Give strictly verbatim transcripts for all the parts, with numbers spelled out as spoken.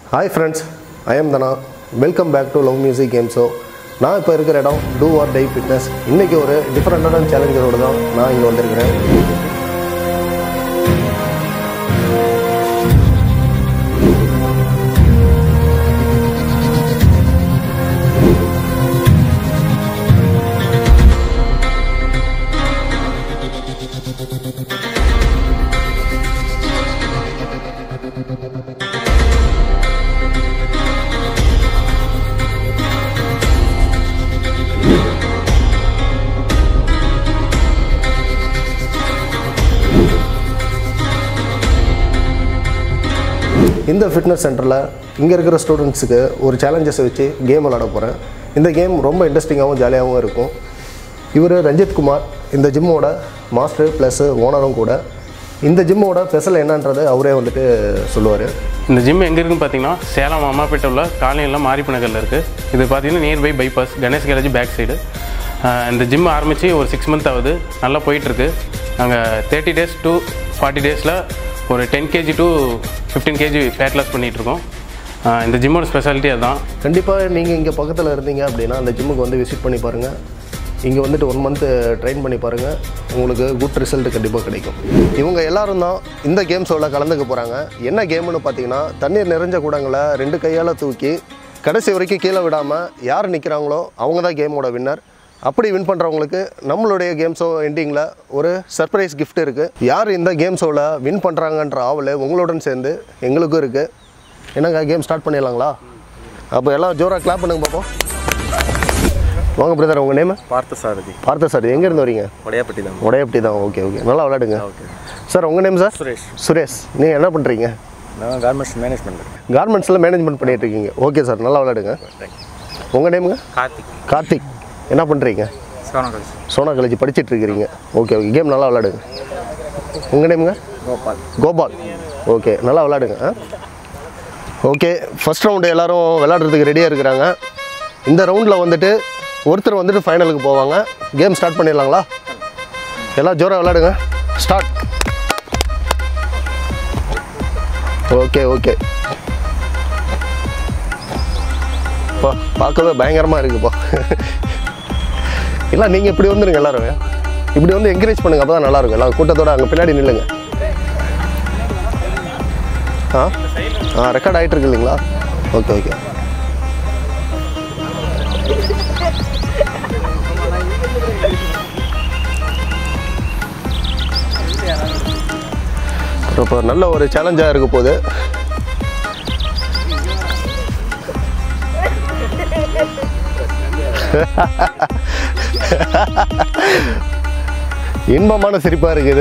Hi friends, I am Dana. Welcome back to Love Music Game Show. நான் இப்போ இருக்கிற இடம் Do or Die Fitness. இன்னைக்கு ஒரு டிஃபரெண்டான சேலஞ்சரோட தான் நான் இங்கே வந்திருக்கிறேன். இந்த ஃபிட்னஸ் சென்டரில் இங்கே இருக்கிற ஸ்டூடெண்ட்ஸுக்கு ஒரு சேலஞ்சஸை வச்சு கேம் விளாட போகிறேன். இந்த கேம் ரொம்ப இன்ட்ரெஸ்டிங்காகவும் ஜாலியாகவும் இருக்கும். இவர் ரஞ்சித் குமார், இந்த ஜிம்மோட மாஸ்டர் ப்ளஸ் ஓனரும் கூட. இந்த ஜிம்மோட ஸ்பெஷல் என்னன்றது அவரே வந்துட்டு சொல்லுவார். இந்த ஜிம் எங்கே இருக்குன்னு பார்த்தீங்கன்னா சேலம் அம்மாப்பேட்டை உள்ள காலனியில் மாரிப்பனகரில் இருக்குது. இது பார்த்தீங்கன்னா nearby bypass Ganesh college back side. இந்த ஜிம் ஆரம்பித்து ஒரு சிக்ஸ் மந்த் ஆகுது, நல்லா போயிட்டுருக்கு. நாங்கள் தேர்ட்டி டேஸ் டு ஃபார்ட்டி டேஸில் ஒரு ten KG to fifteen KG fat loss பண்ணிகிட்ருக்கோம். இந்த ஜிம்மோட ஸ்பெஷாலிட்டி அதுதான். கண்டிப்பாக நீங்கள் இங்கே பக்கத்தில் இருந்தீங்க அப்படின்னா அந்த ஜிம்முக்கு வந்து விசிட் பண்ணி பாருங்கள். இங்கே வந்துட்டு ஒன் மந்த்து ட்ரெயின் பண்ணி பாருங்கள், உங்களுக்கு குட் ரிசல்ட் கண்டிப்பாக கிடைக்கும். இவங்க எல்லோரும் தான் இந்த கேம் ஷோவில் கலந்துக்க போகிறாங்க. என்ன கேம்னு பார்த்தீங்கன்னா, தண்ணீர் நிறைஞ்ச குடங்களை ரெண்டு கையால் தூக்கி கடைசி வரைக்கும் கீழே விடாமல் யார் நிற்கிறாங்களோ அவங்க தான் கேமோட வின்னர். அப்படி வின் பண்ணுறவங்களுக்கு நம்மளுடைய கேம் ஷோ எண்டிங்கில் ஒரு சர்ப்ரைஸ் கிஃப்ட் இருக்குது. யார் இந்த கேம் ஷோவில் வின் பண்ணுறாங்கன்ற ஆவல் உங்களுடன் சேர்ந்து எங்களுக்கும் இருக்குது. என்னங்க கேம் ஸ்டார்ட் பண்ணிடலாங்களா? அப்போ எல்லாம் ஜோராக கிளாப் பண்ணுங்க பார்ப்போம். வாங்க பிரதர், உங்கள் நேம்? பார்த்தசாரதி. பார்த்தசாரதி. எங்கேருந்து வரீங்க? உடையாப்பட்டி தான். உடையாப்பட்டி தான். ஓகே ஓகே, நல்லா விளையாடுங்க. ஓகே சார், உங்கள் நேம் சார்? சுரேஷ். சுரேஷ். நீங்கள் என்ன பண்ணுறீங்க? நான் கார்மெண்ட்ஸ் மேனேஜ்மெண்ட். கார்மெண்ட்ஸில் மேனேஜ்மெண்ட் பண்ணிகிட்டு இருக்கீங்க. ஓகே சார், நல்லா விளையாடுங்க. உங்கள் நேமுங்க? கார்த்திக். கார்த்திக். என்ன பண்ணுறீங்க? சோனா காலேஜ். சோனா காலேஜ் படிச்சுட்டு இருக்கிறீங்க. ஓகே ஓகே, கேம் நல்லா விளையாடுங்க. உங்கள் நேமுங்க? கோபால். கோபால். ஓகே, நல்லா விளையாடுங்க. ஓகே, ஃபஸ்ட் ரவுண்டு எல்லோரும் விளையாடுறதுக்கு ரெடியாக இருக்கிறாங்க. இந்த ரவுண்டில் வந்துட்டு ஒருத்தர் வந்துட்டு ஃபைனலுக்கு போவாங்க. கேம் ஸ்டார்ட் பண்ணிடலாங்களா? எல்லாம் ஜோராக விளையாடுங்க. ஸ்டார்ட். ஓகே ஓகே, பா பார்க்கவே பயங்கரமாக இருக்குப்பா. இல்லை, நீங்கள் இப்படி வந்துடுங்க, எல்லோரும் இப்படி வந்து என்கரேஜ் பண்ணுங்கள், அப்போ தான் நல்லாயிருக்கும். எல்லாம் கூட்டத்தோடு அங்கே பின்னாடி நில்லுங்க. ஆ ஆ ரெக்கார்ட் ஆகிட்டு இருக்கு இல்லைங்களா? Okay okay. இப்போ நல்ல ஒரு சேலஞ்சாக இருக்க போகுது. இன்பமான சிரிப்பாக இருக்குது.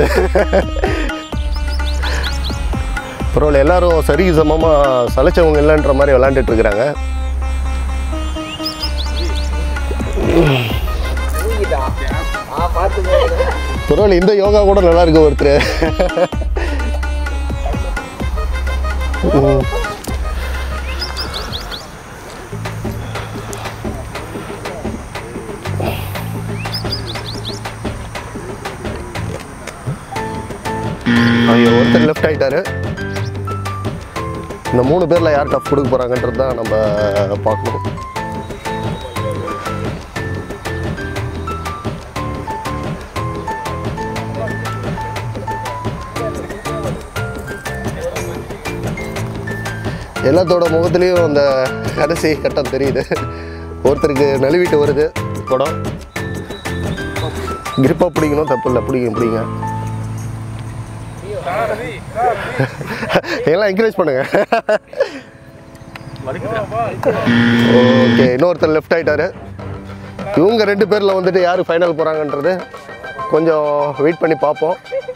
பரவாயில்ல, எல்லாரும் சரி சமமாக சலைச்சவங்க இல்லைன்ற மாதிரி விளையாண்டுட்டு இருக்கிறாங்க. பரவாயில்ல, இந்த யோகா கூட நல்லா இருக்கு ஒருத்தர். ஐயோ, ஒருத்தர் லெஃப்ட் ஆகிட்டாரு. இந்த மூணு பேரில் யார் டஃப் கொடுக்க போகிறாங்கன்றது தான் நம்ம பார்க்கணும். எல்லாத்தோட முகத்துலேயும் அந்த கடைசி கட்டம் தெரியுது. ஒருத்தருக்கு நழுவிட்டு வருது படம். கிரிப்பாக பிடிக்கணும், தப்பு இல்லை, பிடிக்கும் பிடிங்க. எல்லாம் என்கரேஜ் பண்ணுங்க. ஓகே, இன்னொருத்தர் லெஃப்ட் ஆகிட்டாரு. இவங்க ரெண்டு பேரில் வந்துட்டு யார் ஃபைனல் போகிறாங்கன்றது கொஞ்சம் வெயிட் பண்ணி பார்ப்போம்.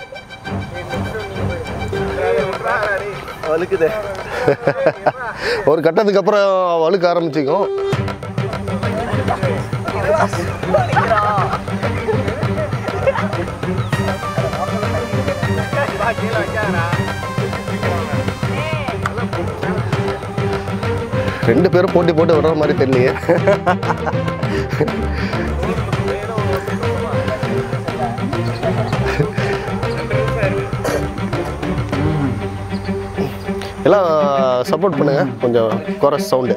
வழுக்குது. ஒரு கட்டத்துக்கு அப்புறம் வழுக்க ஆரம்பிச்சிக்கும். ரெண்டு பேரும் போட்டி போட்டு விடுற மாதிரி தெரியலையே. எல்லாம் சப்போர்ட் பண்ணுங்கள், கொஞ்சம் கோரஸ் சவுண்டு.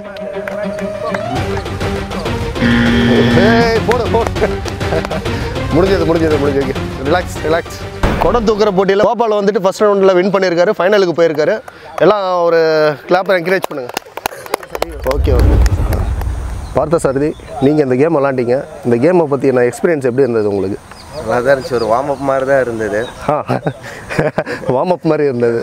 ஏய் போடு போடு முடிஞ்சது முடிஞ்சது முடிஞ்சது ரிலாக்ஸ் ரிலாக்ஸ். குடம் தூக்குற போட்டியில் கோபால் வந்துட்டு ஃபர்ஸ்ட் ரவுண்டில் வின் பண்ணியிருக்காரு, ஃபைனலுக்கு போயிருக்காரு. எல்லாம் ஒரு கிளாப்பை என்கரேஜ் பண்ணுங்கள். ஓகே ஓகே பார்த்த சாரதி, நீங்கள் இந்த கேம் விளாண்டிங்க. இந்த கேமை பற்றி என்ன எக்ஸ்பீரியன்ஸ் எப்படி இருந்தது உங்களுக்கு? நல்லா தான் இருந்துச்சு. ஒரு வார்ம் அப் மாதிரி தான் இருந்தது. ஆ வார்ம் அப் மாதிரி இருந்தது.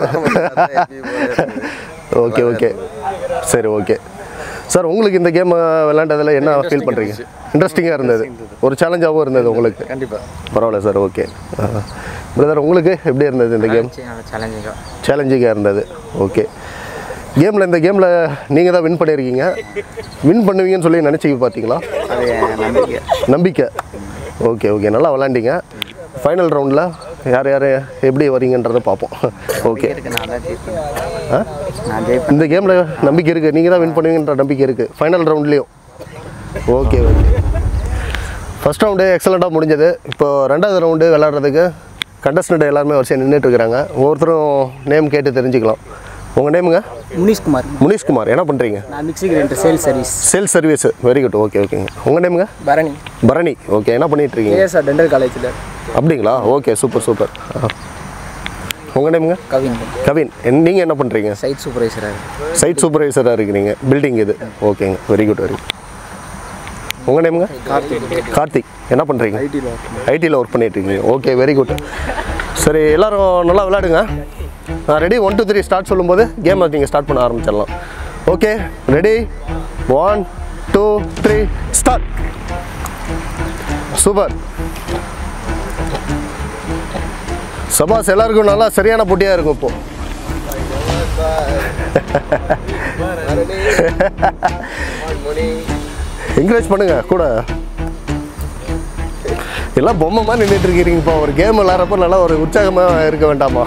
ஓகே ஓகே சரி ஓகே சார். உங்களுக்கு இந்த கேம் விளையாண்டதில் என்ன ஃபீல் பண்ணுறீங்க? இன்ட்ரெஸ்டிங்காக இருந்தது, ஒரு சேலஞ்சாகவும் இருந்தது உங்களுக்கு? கண்டிப்பாக. பரவாயில்ல சார். ஓகே பிரதர், உங்களுக்கு எப்படி இருந்தது இந்த கேம்? சேலஞ்சிங்காக சேலஞ்சிங்காக இருந்தது. ஓகே. கேமில் இந்த கேமில் நீங்கள் தான் வின் பண்ணியிருக்கீங்க. வின் பண்ணுவீங்கன்னு சொல்லி நினச்சி பார்த்தீங்களா? அது நம்பிக்கை நம்பிக்கை. ஓகே ஓகே நல்லா விளாண்டிங்க. ஃபைனல் ரவுண்டில் யார் யார் எப்படி வரீங்கன்றதை பார்ப்போம். ஓகே. இந்த கேமில் நம்பிக்கை இருக்குது, நீங்கள் தான் வின் பண்ணுவீங்கன்ற நம்பிக்கை இருக்குது ஃபைனல் ரவுண்ட்லேயும். ஓகே ஓகே ஃபஸ்ட் ரவுண்டு எக்ஸலண்ட்டாக முடிஞ்சது. இப்போ ரெண்டாவது ரவுண்டு விளாட்றதுக்கு கண்டஸ்டன்ட் எல்லாருமே வரிசையாக நின்றுட்டு இருக்கிறாங்க. ஒவ்வொருத்தரும் நேம் கேட்டு தெரிஞ்சுக்கலாம். உங்கள் நேமுங்க? முனிஷ்குமார். முனிஷ்குமார். என்ன பண்ணுறீங்க? நான் mixie grinder sale service. Sale service. Very good. Okay ஓகேங்க. உங்கள் நேமுங்க? பரணி. பரணி. ஓகே. என்ன பண்ணிட்டு இருக்கீங்க? கேஎஸ்ஆர் டென்டல் காலேஜில். அப்படிங்களா? Okay super super. உங்கள் நேமுங்க? கவின். கவின். நீங்கள் என்ன பண்ணுறீங்க? சைட் சூப்பர்வைசராக. சைட் சூப்பர்வைசராக இருக்கிறீங்க, பில்டிங் இது. ஓகேங்க வெரி குட் வெரி குட். உங்கள் நேமுங்க? கார்த்திக். கார்த்திக். என்ன பண்ணுறீங்க? ஐடியில். ஐடியில் ஒர்க் பண்ணிட்டு இருக்கீங்க. Okay very good. சரி எல்லோரும் நல்லா விளையாடுங்க. நான் ready one two three start சொல்லும்போது கேமை நீங்கள் ஸ்டார்ட் பண்ண ஆரம்பிச்சிடலாம். Okay ready one two three start. Super. சபாஸ், எல்லாருக்கும் நல்லா சரியான போட்டியாக இருக்கும் இப்போ. என்கரேஜ் பண்ணுங்க கூட. எல்லாம் பொம்மை மாதிரி நின்றுட்டு இருக்கிறீங்கப்பா. ஒரு கேம் விளாட்றப்போ நல்லா ஒரு உற்சாகமாக இருக்க வேண்டாமா?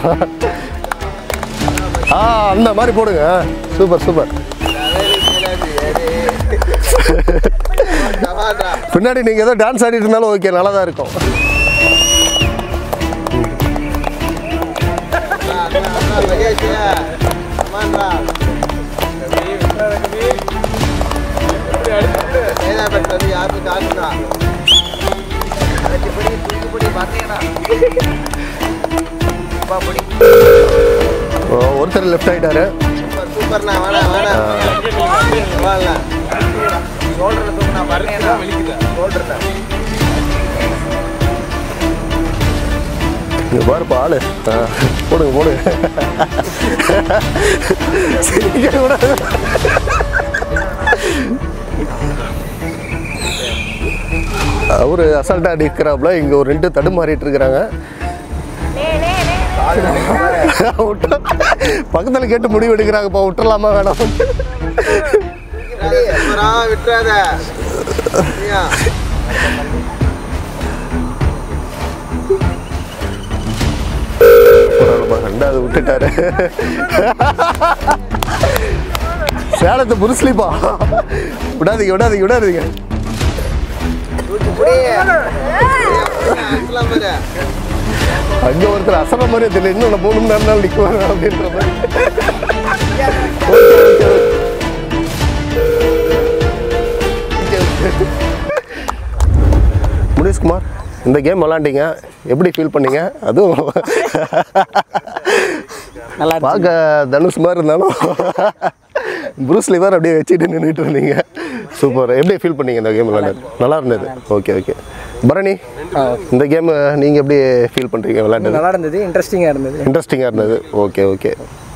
ஆ அந்த மாதிரி போடுங்க. Super super. பின்னாடி நீங்கள் ஏதோ டான்ஸ் ஆடிட்டு இருந்தாலும் ஓகே, நல்லா தான் இருக்கும். ஒருத்தர் லெஃப்ட் ஆயிட்டாரு. பாருப்பா ஆளு. போடுங்க போடுங்க. அவரு அசால்ட்டா அடிக்கிறாப்புல. இங்க ஒரு ரெண்டு தடுமாறிட்டு இருக்கிறாங்க. பக்கத்துல கேட்டு முடிவு எடுக்கிறாங்கப்பா. விட்டுறலாமா வேணாம்? ரெண்டாவது விட்டுட்டாரு. சேலத்தை புருஸ்லிப்பா. விடாதீங்க விடாதீங்க விடாதீங்க. அங்க ஒருத்தர் அசன மாதிரியே தெரியல. இன்னும் மூணு மணி நேரம் நாள் நிற்குவாங்க அப்படின்ற மாதிரி. முனிஷ்குமார், இந்த கேம் விளாண்டிங்க, எப்படி ஃபீல் பண்ணீங்க? அதுவும் நல்லா பார்க்க தனுஷ் மாதிரி இருந்தாலும் ப்ரூஸ் லீ மாதிரி அப்படியே வச்சுட்டு நின்றுட்டு இருந்தீங்க. சூப்பர். எப்படி ஃபீல் பண்ணீங்க இந்த கேம் விளாண்டது? நல்லா இருந்தது. Okay okay. பரணி, இந்த கேம் நீங்கள் எப்படி ஃபீல் பண்ணுறீங்க விளையாண்டது? நல்லா இருந்தது, இன்ட்ரெஸ்டிங்காக இருந்தது. இன்ட்ரெஸ்டிங்காக இருந்தது. Okay okay.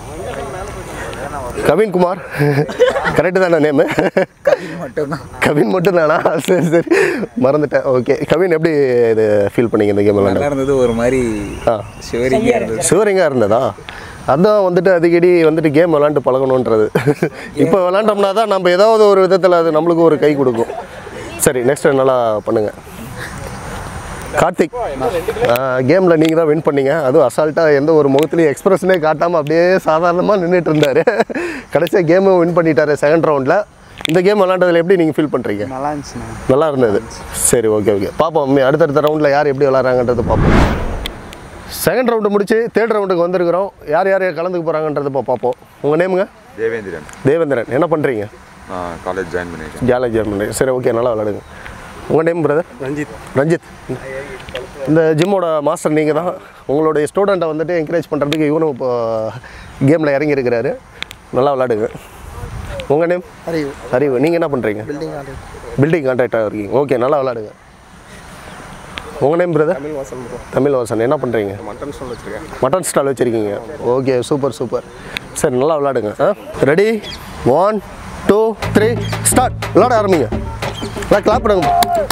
Kavin Kumar, correct தானே நேமு? கவின் மட்டும்தான். கவின் மட்டும் தானா? சரி சரி மறந்துட்டேன். ஓகே கவின், எப்படி இது ஃபீல் பண்ணீங்க இந்த கேம் விளையாண்டது? நல்லா இருந்தது. ஒரு மாதிரி ஆ ஷிவரிங்காக இருந்தது. ஷிவரிங்காக இருந்ததா? அதான் வந்துட்டு அடிக்கடி வந்துட்டு கேம் விளாண்டு பழகணுன்றது. இப்போ விளாண்டோம்னா தான் நம்ம ஏதாவது ஒரு விதத்தில் அது நம்மளுக்கும் ஒரு கை கொடுக்கும். சரி நெக்ஸ்ட் நல்லா பண்ணுங்கள். கார்த்திக், கேமில் நீங்கள் தான் வின் பண்ணீங்க. அதுவும் அசால்ட்டாக எந்த ஒரு முகத்துலேயும் எக்ஸ்பிரஷனே காட்டாமல் அப்படியே சாதாரணமாக நின்றுட்டு இருந்தார். கடைசியாக கேமும் வின் பண்ணிட்டாரு செகண்ட் ரவுண்டில். இந்த கேம் விளாண்டதில் எப்படி நீங்கள் ஃபீல் பண்ணுறீங்க? நல்லா இருந்துச்சுண்ணா. நல்லா இருந்தது. சரி ஓகே ஓகே பார்ப்போம். அடுத்தடுத்த ரவுண்டில் யார் எப்படி விளாட்றாங்கன்றது பார்ப்போம். செகண்ட் ரவுண்டு முடிச்சு தேர்ட் ரவுண்டுக்கு வந்திருக்கிறோம். யார் யார் கலந்துக்க போகிறாங்கன்றதை இப்போ பார்ப்போம். உங்கள் நேமுங்க? தேவேந்திரன். தேவேந்திரன். என்ன பண்ணுறீங்க? நான் காலேஜ் ஜாயின் பண்ணியிருக்கேன். காலேஜ் ஜாயின் பண்ணுறீங்க. சரி, ஓகே, நல்லா விளையாடுங்க. உங்கள் நேம் பிரதர்? ரஞ்சித். ரஞ்சித். இந்த ஜிம்மோட மாஸ்டர் நீங்கள் தான். உங்களுடைய ஸ்டூடெண்ட்டை வந்துட்டு என்கரேஜ் பண்ணுறதுக்கு இவனும் இப்போ கேமில் இறங்கியிருக்கிறாரு. நல்லா விளையாடுங்க. உங்கள் நேம்? அறிவு. அறிவு. நீங்கள் என்ன பண்ணுறீங்க? Building contract. பில்டிங் கான்ட்ராக்டாக இருக்கீங்க. ஓகே, நல்லா விளையாடுங்க. உங்கள் name brother? Tamil Vasan bro. Tamil Vasan. என்ன பண்ணுறீங்க? மட்டன் ஸ்டால் வச்சுருக்கேன். மட்டன் ஸ்டால் வச்சுருக்கீங்க. Okay, super super. சரி, நல்லா விளையாடுங்க. ஆ ready, one two three start. விளையாட ஆரம்பிங்க. எல்லாம் கிளாப் பண்ணுங்க.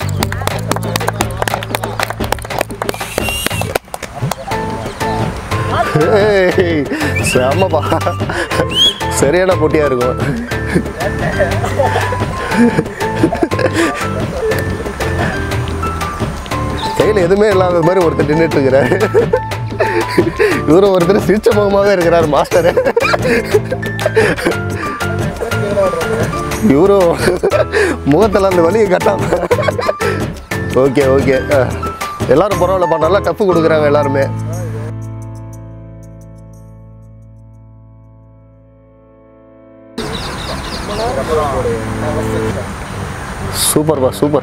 செம்மப்பா, சரியான போட்டியாக இருக்கும். கையில் எதுவுமே இல்லாத மாதிரி ஒருத்தர் நின்றுட்டு இருக்கிறாரு. இவரும் ஒருத்தர் சிரிச்ச முகமாகவே இருக்கிறார் மாஸ்டரு. இவரும் முகத்தில் அந்த வலியை கட்டாம. ஓகே ஓகே, எல்லாரும் பரவாயில்லப்பா, நல்லா டஃப்பு கொடுக்குறாங்க எல்லாருமே. சூப்பர்ப்பா, சூப்பர்.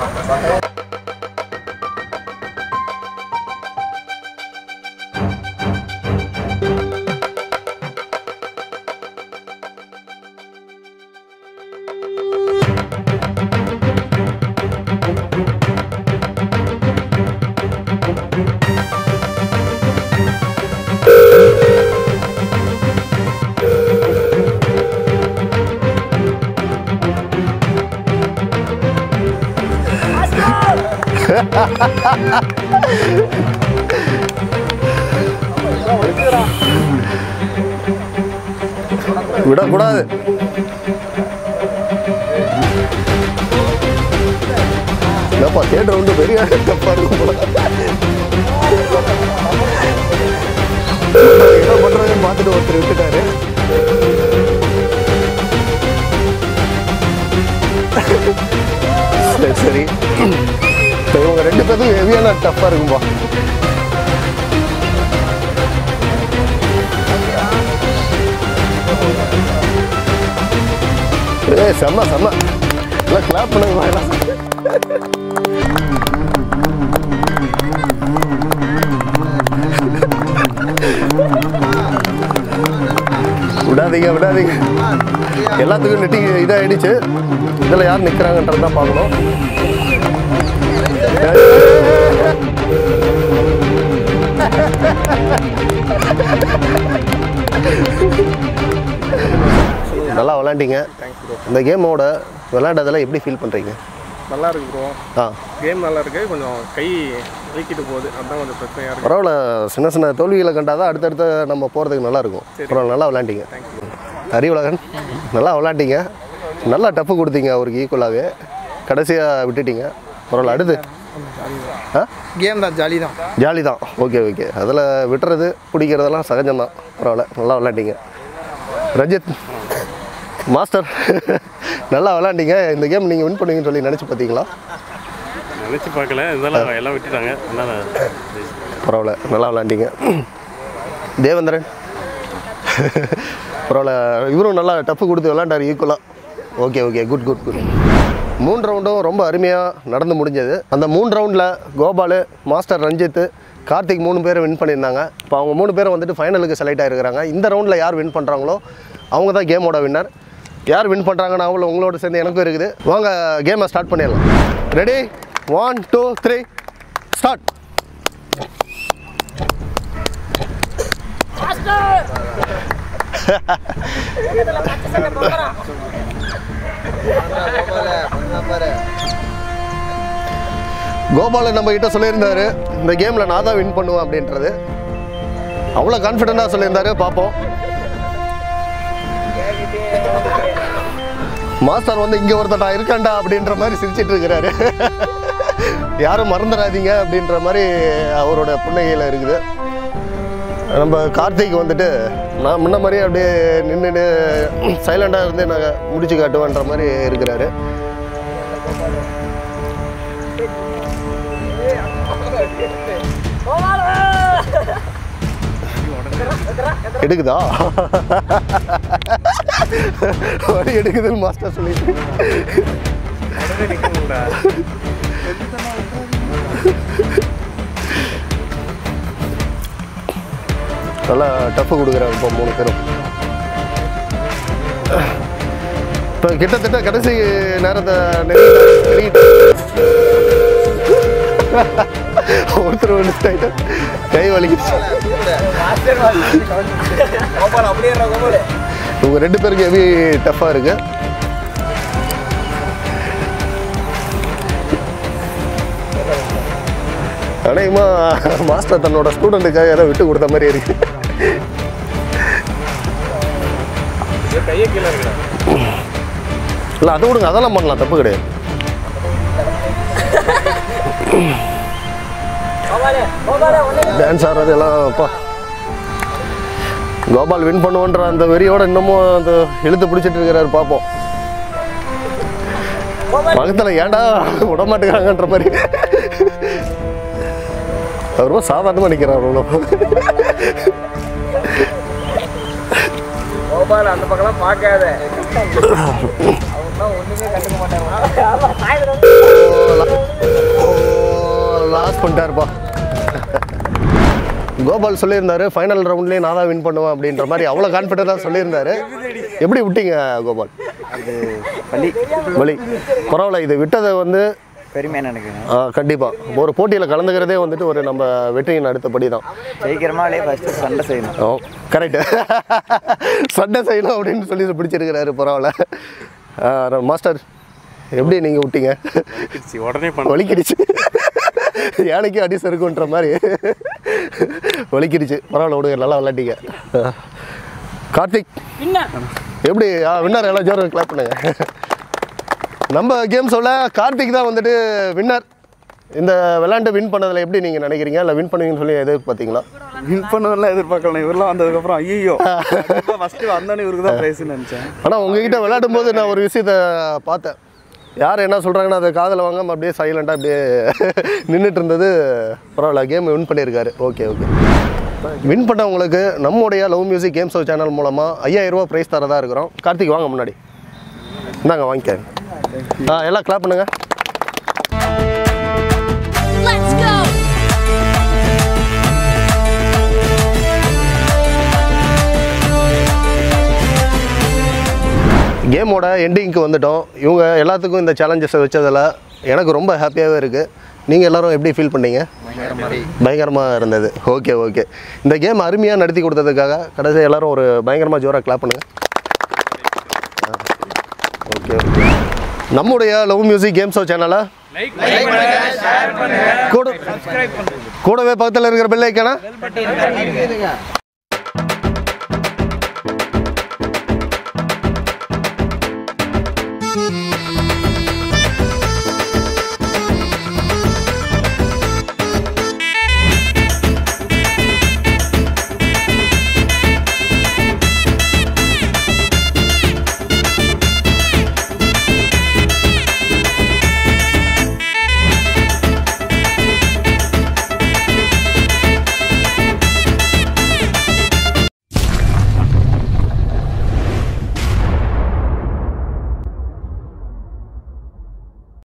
விடக்கூடாது. இல்லப்பா, தேர்ட் ரவுண்டு பெரிய தப்பா இருக்கும் போல. என்ன பண்றதுன்னு பார்த்துட்டு ஒருத்தர் விட்டுட்டாரு. சரி சரி, இவங்க ரெண்டு பேரும் ஹெவியான டஃப்பாக இருக்கும்பா. ஏ செம்ம செம்ம, எல்லாம் கிளாப் பண்ணுங்க. எல்லாம் விடாதீங்க விடாதீங்க. எல்லாத்துக்கும் நெட்டி இதாகிடுச்சு. இதில் யார் நிற்கிறாங்கன்றது தான் பார்க்கணும். நல்லா விளாண்டிங்க. இந்த கேமோட விளையாண்டதெல்லாம் எப்படி ஃபீல் பண்ணுறீங்க? நல்லா இருக்கு ப்ரோ. ஆ, கேம் நல்லா இருக்கு. கொஞ்சம் கை வீக்கிட்டு போகுது, அதுதான் கொஞ்சம் பிரச்சனையாக இருக்குது. பரவாயில்ல, சின்ன சின்ன தோல்விகளை கண்டாதான் அடுத்தடுத்து நம்ம போகிறதுக்கு நல்லாயிருக்கும். பரவாயில்ல, நல்லா விளாண்டிங்க. அறிவுலகன், நல்லா விளாண்டிங்க. நல்லா டஃப்பு கொடுத்தீங்க அவருக்கு ஈக்குவலாகவே. கடைசியாக விட்டுட்டீங்க. பரவாயில்ல. அடுத்து ஆ கேம் தான், ஜாலி தான். ஜாலி தான். ஓகே ஓகே, அதில் விட்டுறது பிடிக்கிறதெல்லாம் சகஜம்தான். பரவாயில்ல, நல்லா விளாண்டிங்க. ரஞ்சித் மாஸ்டர், நல்லா விளாண்டிங்க. இந்த கேம் நீங்கள் வின் பண்ணுவீங்கன்னு சொல்லி நினச்சி பார்த்தீங்களா? நினச்சி பார்க்கல, இதெல்லாம் எல்லாம் விட்டுட்டாங்க. அதனால் பரவாயில்ல, நல்லா விளாண்டிங்க. தேவேந்திரன் பரவாயில்ல, இவரும் நல்லா டஃப்பு கொடுத்து விளாண்டார் ஈக்குவலாக. Okay okay, good good good. மூணு ரவுண்டும் ரொம்ப அருமையாக நடந்து முடிஞ்சது. அந்த மூணு ரவுண்டில் கோபால், மாஸ்டர் ரஞ்சித், கார்த்திக் மூணு பேரும் வின் பண்ணியிருந்தாங்க. இப்போ அவங்க மூணு பேரும் வந்துட்டு ஃபைனலுக்கு செலக்ட் ஆகிருக்கிறாங்க. இந்த ரவுண்டில் யார் வின் பண்ணுறாங்களோ அவங்க தான் கேமோட வின்னர். யார் வின் பண்ணுறாங்கன்னு அவங்கள உங்களோட சேர்ந்து எனக்கும் இருக்குது. வாங்க கேமை ஸ்டார்ட் பண்ணிடலாம். Ready, one two three start. Gopala நம்ம கிட்ட சொல்லியிருந்தாரு இந்த கேமில் நான் தான் வின் பண்ணுவேன் அப்படின்றது. அவ்வளோ கான்ஃபிடென்ட்டாக சொல்லியிருந்தாரு. பார்ப்போம். மாஸ்டர் வந்து இங்கே ஒருத்தட்டா இருக்காண்டா அப்படின்ற மாதிரி சிரிச்சிட்டு இருக்கிறாரு. யாரும் மறந்துடாதீங்க அப்படின்ற மாதிரி அவரோட புன்னகையில் இருக்குது. நம்ம கார்த்திக் வந்துட்டு நான் முன்ன மாதிரியே அப்படியே நின்றுட்டு சைலண்டாக இருந்து நாங்கள் முடிச்சு காட்டுவேன்ற மாதிரி இருக்கிறாரு. எடுக்குதா? வலி எடுக்குதுன்னு மாஸ்டர் சொல்லிட்டு நல்லா டஃப்பு கொடுக்குறாங்க இப்போ மூணு பேரும். இப்போ கிட்டத்தட்ட கடைசி நேரத்தை நெருங்கிட்டு ஒருத்தர் வந்துட்டாயிட்டு கை வலிக்குச்சு. இவங்க ரெண்டு பேருக்கு ஹெவி டஃப்பாக இருக்கு. அநேகமா மாஸ்டர் தன்னோட ஸ்டூடெண்ட்டுக்காக ஏதோ விட்டு கொடுத்த மாதிரி இருக்கு. இல்லை அது விடுங்க, அதெல்லாம் பண்ணலாம், தப்பு கிடையாது. டான்ஸ் ஆடுறது எல்லாம் அப்பா கோபால் வின் பண்ணுவோன்ற அந்த வெறியோட இன்னமும் அந்த இழுத்து பிடிச்சிட்டு இருக்கிறாரு. பார்ப்போம் பக்கத்தில் ஏன்டா விட மாட்டேங்கிறாங்கன்ற மாதிரி அவர் ரொம்ப சாதாரணமாக நிற்கிறார். அவ்வளோ கோபால் அந்த பக்கம் பார்க்காத, ஒண்ணுமே கண்டுக்க மாட்டாங்க. லாஸ் பண்ணிட்டாருப்பா. கோபால் சொல்லியிருந்தாரு ஃபைனல் ரவுண்ட்லேயே நான் தான் வின் பண்ணுவேன் அப்படின்ற மாதிரி அவ்வளோ கான்ஃபிடென்ட்டாக சொல்லியிருந்தாரு. எப்படி விட்டீங்க கோபால்? அது வலி வலி பரவாயில்ல, இது விட்டதை வந்து பெருமையாக நினைக்கிறேன். கண்டிப்பாக ஒரு போட்டியில் கலந்துக்கிறதே வந்துட்டு ஒரு நம்ம வெற்றியின் அடுத்தபடி தான். ஜெயிக்கிறமாலே ஃபஸ்ட்டு சண்டை செய்யணும். ஓ கரெக்டு, சண்டை செய்யணும் அப்படின்னு சொல்லி பிடிச்சிருக்கிறாரு. பரவாயில்ல மாஸ்டர், எப்படி நீங்கள் விட்டீங்க? உடனே வலிக்கிடுச்சு, யானைக்கு அடி சறுக்குன்ற மாதிரி வலிக்கிடுச்சு. பரவாயில்ல விடுங்க, நல்லா விளாட்டிங்க. கார்த்திக் எப்படி வின்னர்? எல்லாம் ஜோரம் கிளாப் பண்ணுங்க. நம்ம கேம் சொல்ல கார்த்திக் தான் வந்துட்டு வின்னர். இந்த விளையாண்டு வின் பண்ணதில் எப்படி நீங்கள் நினைக்கிறீங்க? இல்லை வின் பண்ணுவீங்கன்னு சொல்லி எதிர்பார்த்தீங்களா? வின் பண்ணவெல்லாம் எதிர்பார்க்கலாம். இவரெல்லாம் வந்ததுக்கப்புறம் ஐயோ ஃபஸ்ட்டு வந்தோன்னே இவருக்கு தான் ப்ரைஸ்ன்னு நினச்சேன். ஆனால் உங்ககிட்ட விளையாடும் போது நான் ஒரு விஷயத்தை பார்த்தேன். யார் என்ன சொல்கிறாங்கன்னா அதை காதில் வாங்காமல் அப்படியே சைலண்ட்டாக அப்படியே நின்றுட்டு இருந்தது. பரவாயில்ல, கேம் வின் பண்ணியிருக்காரு. Okay okay. வின் பண்ணவங்களுக்கு நம்முடைய love music game show channel மூலமாக ஐயாயிரம் ரூபா ப்ரைஸ் தரதாக இருக்கிறோம். கார்த்திக் வாங்க முன்னாடி, இந்தாங்க வாங்கிக்க. ஆ எல்லாம் கிளாப் பண்ணுங்க. Let's go. கேமோட எண்டிங்க்கு வந்துட்டோம். இவங்க எல்லாத்துக்கும் இந்த சேலஞ்சஸை வச்சதில் எனக்கு ரொம்ப ஹாப்பியாகவே இருக்குது. நீங்கள் எல்லோரும் எப்படி ஃபீல் பண்ணீங்க? பயங்கரமாக இருந்தது. Okay okay. இந்த கேம் அருமையாக நடத்தி கொடுத்ததுக்காக கடைசி எல்லோரும் ஒரு பயங்கரமாக ஜோராக கிளாப் பண்ணுங்கள். Okay okay. நம்முடைய லவ் மியூசிக் கேம் ஷோ சேனலை கூட கூடவே பக்கத்தில் இருக்கிற பெல் ஐக்கானா